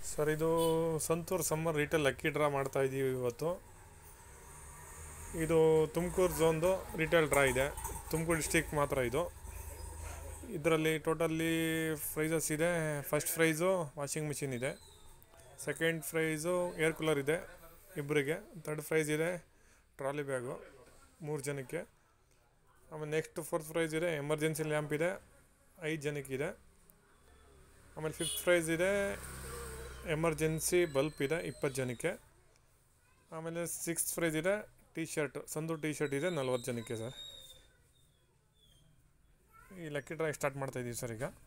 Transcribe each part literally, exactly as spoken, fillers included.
Sir ಇದು Santoor summer retail lucky draw ಮಾಡ್ತಾ ಇದ್ದೀವಿ ಇವತ್ತು. ಇದು ತುಮಕೂರು ಝೋನ್ದು ರಿಟೇಲ್ ಡ್ರಾ ಇದೆ, ತುಮಕೂರು ಡಿಸ್ಟಿಕ್ ಮಾತ್ರ ಇದು. ಇದರಲ್ಲಿ ಟೋಟಲಿ ಪ್ರೈಸಸ್ ಇದೆ. ಫಸ್ಟ್ ಪ್ರೈಸು ವಾಷಿಂಗ್ ಮಿಷಿನ್ ಇದೆ, ಸೆಕೆಂಡ್ ಪ್ರೈಸು ಏರ್ ಕೂಲರ್ ಇದೆ ಇಬ್ಬರಿಗೆ, ಥರ್ಡ್ ಪ್ರೈಸ್ ಇದೆ ಟ್ರಾಲಿ ಬ್ಯಾಗು ಮೂರು ಜನಕ್ಕೆ. ಆಮೇಲೆ ನೆಕ್ಸ್ಟ್ ಫೋರ್ತ್ ಪ್ರೈಸ್ ಇದೆ ಎಮರ್ಜೆನ್ಸಿ ಲ್ಯಾಂಪ್ ಇದೆ ಐದು ಜನಕ್ಕಿದೆ. ಆಮೇಲೆ ಫಿಫ್ತ್ ಪ್ರೈಸ್ ಇದೆ ಎಮರ್ಜೆನ್ಸಿ ಬಲ್ಪ್ ಇದೆ ಇಪ್ಪತ್ತು ಜನಕ್ಕೆ. ಆಮೇಲೆ ಸಿಕ್ಸ್ತ್ ಪ್ರೈಸ್ ಇದೆ ಟಿ ಶರ್ಟ್, ಸಂದು ಟಿ ಶರ್ಟ್ ಇದೆ ನಲ್ವತ್ತು ಜನಕ್ಕೆ. ಸರ್ ಈ ಲಕ್ಕಿ ಡ್ರಾ ಸ್ಟಾರ್ಟ್ ಮಾಡ್ತಾಯಿದ್ದೀವಿ ಸರ್. ಈಗ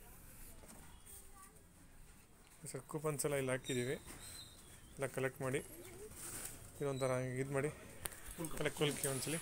ಸರ್ ಕೂಪನ್ಸ್ ಎಲ್ಲ ಇಲ್ಲಿ ಹಾಕಿದ್ದೀವಿ, ಎಲ್ಲ ಕಲೆಕ್ಟ್ ಮಾಡಿ ಇದೊಂಥರ ಇದು ಮಾಡಿ ಕಲೆಕ್ಟ್ ಕೊಲ್ಕಿ ಒಂದ್ಸಲಿ.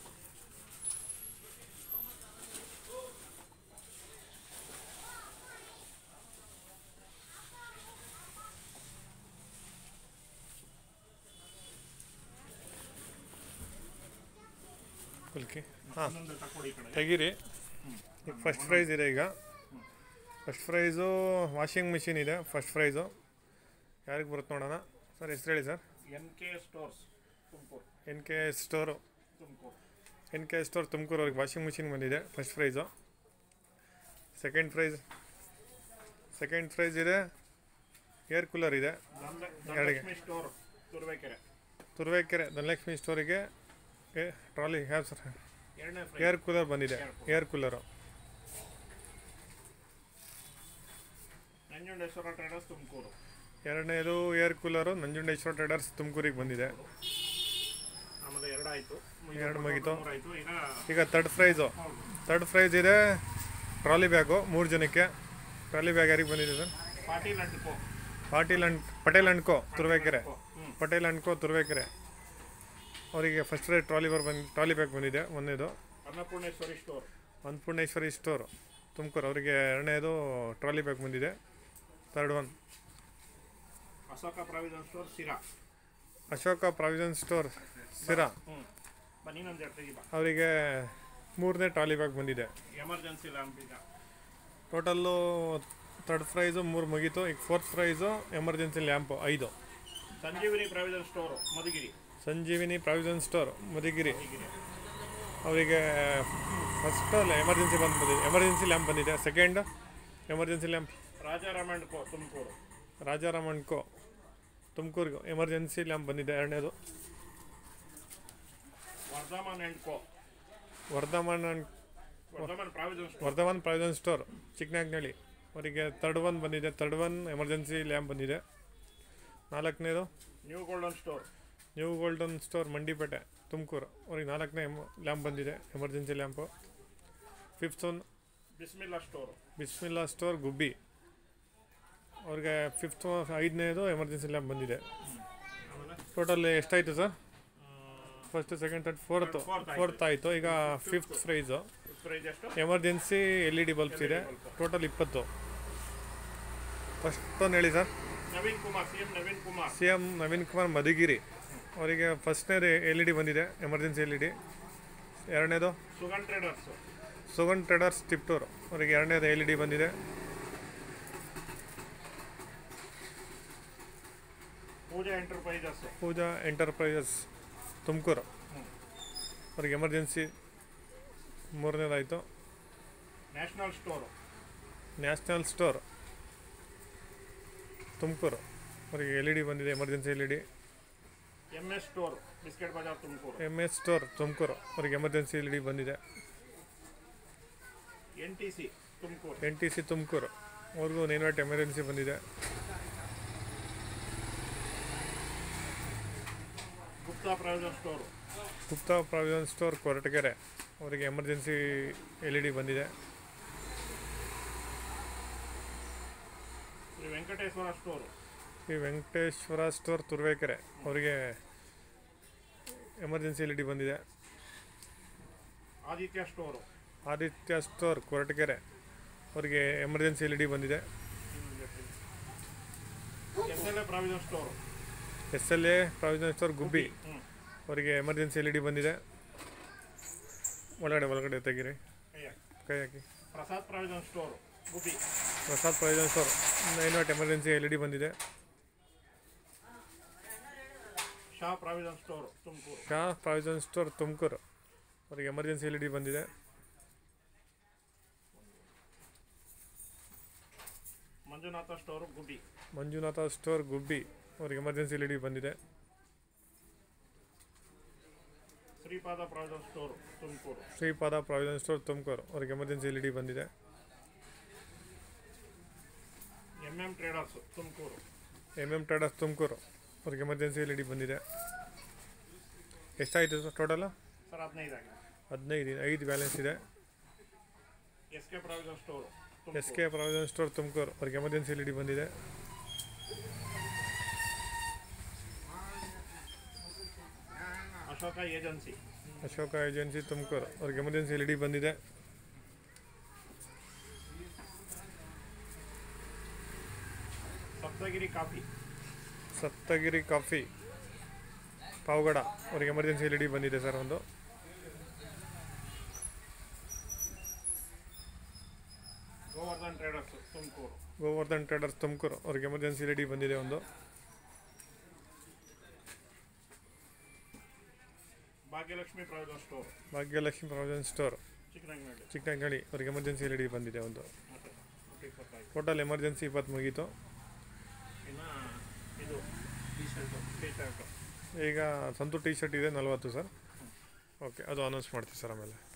ಕುಲ್ಕಿ ಹಾಂ ತೆಗೀರಿ. ಈಗ ಫಸ್ಟ್ ಪ್ರೈಸ್ ಇದೆ. ಈಗ ಫಸ್ಟ್ ಪ್ರೈಸು ವಾಷಿಂಗ್ ಮಿಷಿನ್ ಇದೆ. ಫಸ್ಟ್ ಪ್ರೈಸು ಯಾರಿಗೆ ಬರುತ್ತೆ ನೋಡೋಣ. ಸರ್ ಹೆಸರು ಹೇಳಿ sir. N K stores Tumakuru. N K store Tumakuru N K store Tumakuru ಅವ್ರಿಗೆ ವಾಷಿಂಗ್ ಮಿಷಿನ್ ಬಂದಿದೆ first prize. Second prize second prize ಇದೆ ಏರ್ ಕೂಲರ್ ಇದೆ ಎರಡಿಗೆ. ಸ್ಟೋರ್ ತುರುವೇಕೆರೆ ತುರುವೇಕೆರೆ ಧನಲಕ್ಷ್ಮಿ ಸ್ಟೋರಿಗೆ ಟ್ರಾಲಿ ಹ್ಯಾವ್ ಸರ್. ಎರಡನೇ ಏರ್ ಕೂಲರ್ ಬಂದಿದೆ, air cooler. Nanjundeshwara traders Tumakuru. ಎರಡನೇದು ಏರ್ ಕೂಲರು ನಂಜುಂಡೇಶ್ವರ ಟ್ರೇಡರ್ಸ್ ತುಮಕೂರಿಗೆ ಬಂದಿದೆ. ಆಮೇಲೆ ಎರಡಾಯಿತು, ಎರಡು ಮುಗೀತು. ಈಗ ಈಗ ತರ್ಡ್ ಪ್ರೈಸು ತರ್ಡ್ ಪ್ರೈಸ್ ಇದೆ ಟ್ರಾಲಿ ಬ್ಯಾಗು ಮೂರು ಜನಕ್ಕೆ. ಟ್ರಾಲಿ ಬ್ಯಾಗ್ ಯಾರಿಗೆ ಬಂದಿದೆ sir? Patil and co. Patil and Patel and co Turuvekere. Patel and co Turuvekere ಅವರಿಗೆ ಫಸ್ಟ್ ಪ್ರೈಸ್ ಟ್ರಾಲಿ ಬರ್ ಬಂದು ಟ್ರಾಲಿ ಬ್ಯಾಗ್ ಬಂದಿದೆ ಒಂದನೇದು. ಅನ್ನಪೂರ್ಣೇಶ್ವರಿ ಸ್ಟೋರ್ ಅನ್ನಪೂರ್ಣೇಶ್ವರಿ ಸ್ಟೋರ್ ತುಮಕೂರು ಅವರಿಗೆ ಎರಡನೇದು ಟ್ರಾಲಿ ಬ್ಯಾಗ್ ಬಂದಿದೆ. Third one Ashoka provision store Sira. Ashoka provision store Sira ಅವರಿಗೆ ಮೂರನೇ ಟ್ರಾಲಿ ಬ್ಯಾಗ್ ಬಂದಿದೆ. ಎಮರ್ಜೆನ್ಸಿ ಲ್ಯಾಂಪ್ ಈಗ ಟೋಟಲ್ಲು ಥರ್ಡ್ ಪ್ರೈಸು ಮೂರು ಮುಗೀತು. ಈಗ ಫೋರ್ತ್ ಪ್ರೈಸು ಎಮರ್ಜೆನ್ಸಿ ಲ್ಯಾಂಪು ಐದು. Sanjeevini provision store Madhugiri. Sanjeevini provision store Madhugiri ಅವರಿಗೆ ಫಸ್ಟ್ ಎಮರ್ಜೆನ್ಸಿ ಬಂದು ಬಂದಿದೆ ಎಮರ್ಜೆನ್ಸಿ ಲ್ಯಾಂಪ್ ಬಂದಿದೆ. Second emergency lamp Rajaram and co Tumakuru. Rajaram and co ತುಮಕೂರಿಗೆ ಎಮರ್ಜೆನ್ಸಿ ಲ್ಯಾಂಪ್ ಬಂದಿದೆ ಎರಡನೇದು. Vardhaman and co Vardhaman and Vardhaman provision store Vardhaman provision store Chikkanagnalli ಅವರಿಗೆ ತರ್ಡ್ ಒನ್ ಬಂದಿದೆ. ತರ್ಡ್ ಒನ್ ಎಮರ್ಜೆನ್ಸಿ ಲ್ಯಾಂಪ್ ಬಂದಿದೆ. ನಾಲ್ಕನೇದು new golden store new golden store Mandipete Tumakuru ಅವ್ರಿಗೆ ನಾಲ್ಕನೇ ಎಮ್ ಲ್ಯಾಂಪ್ ಬಂದಿದೆ emergency lamp. Fifth one Bismillah store Bismillah store Gubbi ಅವ್ರಿಗೆ ಫಿಫ್ತ್ ಐದನೇದು ಎಮರ್ಜೆನ್ಸಿ ಲ್ಯಾಂಪ್ ಬಂದಿದೆ. ಟೋಟಲ್ ಎಷ್ಟಾಯಿತು sir? First second third fourth fourth ಆಯಿತು. ಈಗ fifth prize emergency L E D bulbs ಇದೆ. ಟೋಟಲ್ ಇಪ್ಪತ್ತು. ಫಸ್ಟ್ ಒನ್ ಹೇಳಿ sir. Naveen Kumar C M Naveen Kumar C M Naveen Kumar Madhugiri ಅವರಿಗೆ ಫಸ್ಟ್ನೇದು ಎಲ್ ಇ ಡಿ ಬಂದಿದೆ ಎಮರ್ಜೆನ್ಸಿ ಎಲ್ ಇ ಡಿ. ಎರಡನೇದು ಸುಗನ್ ಟ್ರೇಡರ್ಸ್ ಸುಗನ್ ಟ್ರೇಡರ್ಸ್ ತಿಪ್ಟೂರು ಅವರಿಗೆ ಎರಡನೇದು ಎಲ್ ಇ ಡಿ ಬಂದಿದೆ. ಪೂಜಾ ಎಂಟರ್ಪ್ರೈಸಸ್ ಪೂಜಾ ಎಂಟರ್ಪ್ರೈಸಸ್ ತುಮಕೂರು ಅವ್ರಿಗೆ ಎಮರ್ಜೆನ್ಸಿ ಮೂರನೇದಾಯಿತು. National store national store Tumakuru ಅವರಿಗೆ ಎಲ್ ಇ ಡಿ ಬಂದಿದೆ emergency L E D. M S store biscuit Bazaar Tumakuru. M S store Tumakuru ಅವರಿಗೆ ಎಮರ್ಜೆನ್ಸಿ ಎಲ್ ಇ ಡಿ ಬಂದಿದೆ. N T C Tumakuru N T C Tumakuru ಅವ್ರಿಗೂ nine watt emergency ಬಂದಿದೆ. Gupta provision store Gupta provision store Koratagere ಅವರಿಗೆ emergency L E D ಬಂದಿದೆ. Shri Venkateshwara store ಈ Venkateshwara store Turuvekere ಅವರಿಗೆ emergency L E D ಬಂದಿದೆ. Aditya store Aditya store Koratagere ಅವರಿಗೆ ಎಮರ್ಜೆನ್ಸಿ ಎಲ್ ಇ ಡಿ ಬಂದಿದೆ. S L A provision store S L A provision store Gubbi ಅವರಿಗೆ emergency L E D ಬಂದಿದೆ. ಒಳಗಡೆ ಒಳಗಡೆ ತೆಗೀರಿ, ಕೈ ಹಾಕಿ. Prasad provision store Gubbi Prasad provision store nine watt emergency L E D ಬಂದಿದೆ. Shah provision store Tumakuru. Shah provision store Tumakuru ಅವ್ರಿಗೆ ಎಮರ್ಜೆನ್ಸಿ ಎಲ್ ಇ ಡಿ ಬಂದಿದೆ. ಮಂಜುನಾಥ ಸ್ಟೋರ್ ಗುಬ್ಬಿ. ಮಂಜುನಾಥ ಸ್ಟೋರ್ ಗುಬ್ಬಿ ಅವ್ರಿಗೆ ಎಮರ್ಜೆನ್ಸಿ ಎಲ್ ಇ ಡಿ ಬಂದಿದೆ. Shripada provision store Tumakuru. Shripada provision store Tumakuru ಅವ್ರಿಗೆ ಎಮರ್ಜೆನ್ಸಿ ಎಲ್ ಇ ಡಿ ಬಂದಿದೆ. M M traders Tumakuru. M M traders Tumakuru ಅವ್ರಿಗೆ emergency L E D ಬಂದಿದೆ. ಎಷ್ಟಾಯಿತು sir total? Sir ಹದಿನೈದು ಆಗಿದೆ. ಹದಿನೈದು ಐದು ಬ್ಯಾಲೆನ್ಸ್ ಇದೆ. S K provision store S K provision store Tumakuru ಅವ್ರಿಗೆ ಎಮರ್ಜೆನ್ಸಿ ಎಲ್ ಇ ಡಿ ಬಂದಿದೆ. ಅಶೋಕ ಏಜೆನ್ಸಿ. ಅಶೋಕ ಏಜೆನ್ಸಿ ತುಮಕೂರು ಅವ್ರಿಗೆ ಎಮರ್ಜೆನ್ಸಿ ಎಲ್ ಇ ಡಿ ಬಂದಿದೆ. ಸಪ್ತಗಿರಿ ಕಾಫಿ. ಸಪ್ತಗಿರಿ ಕಾಫಿ ಪಾವಗಡ ಅವ್ರಿಗೆ ಎಮರ್ಜೆನ್ಸಿ ಎಲ್ ಇ ಡಿ ಬಂದಿದೆ ಸರ್ ಒಂದು. ಗೋವರ್ಧನ್ ಟ್ರೇಡರ್ಸ್ ತುಮಕೂರು. ಗೋವರ್ಧನ್ ಟ್ರೇಡರ್ಸ್ ತುಮಕೂರು ಅವ್ರಿಗೆ ಎಮರ್ಜೆನ್ಸಿ ಎಲ್ ಇ ಡಿ ಬಂದಿದೆ ಒಂದು. Bhagyalakshmi provision store. Bhagyalakshmi provision store Chikkananganahalli. Chikkanahalli ಅವ್ರಿಗೆ ಎಮರ್ಜೆನ್ಸಿ ಎಲ್ ಇ ಡಿ ಬಂದಿದೆ ಒಂದು. ಇಪ್ಪತ್ತೈದು. ಟೋಟಲ್ ಎಮರ್ಜೆನ್ಸಿ ಇಪ್ಪತ್ತು ಮುಗೀತು. ಇನ್ನು ಇದು ಟಿ ಶರ್ಟು ಟಿ ಶರ್ಟು ಈಗ ಸಂತು ಟಿ ಶರ್ಟ್ ಇದೆ ನಲ್ವತ್ತು ಸರ್. ಓಕೆ ಅದು ಅನೌನ್ಸ್ ಮಾಡ್ತೀವಿ ಸರ್ ಆಮೇಲೆ.